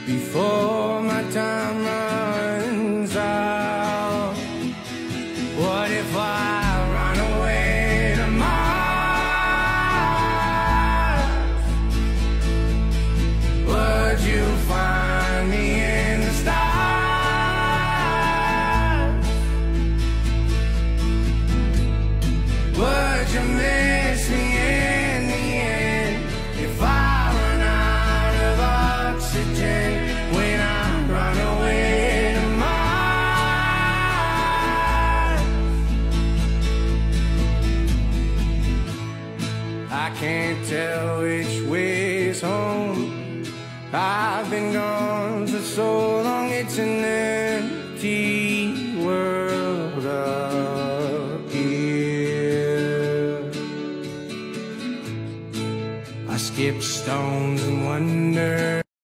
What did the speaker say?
before my time runs out. What if I run away to Mars? Would you find me in the stars? Would you miss me in the end if I run out of oxygen when I run away to Mars? I can't tell which way's home. I've been gone for so long, it's an empty world up here. I skip stones and wonder